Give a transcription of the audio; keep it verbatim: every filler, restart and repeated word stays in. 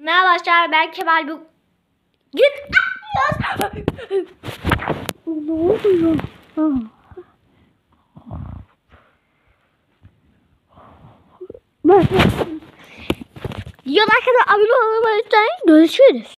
Merhaba arkadaşlar, ben Kemal. Bu gün Ne oluyor? Videoda kadar abone olmayı unutmayın. Görüşürüz.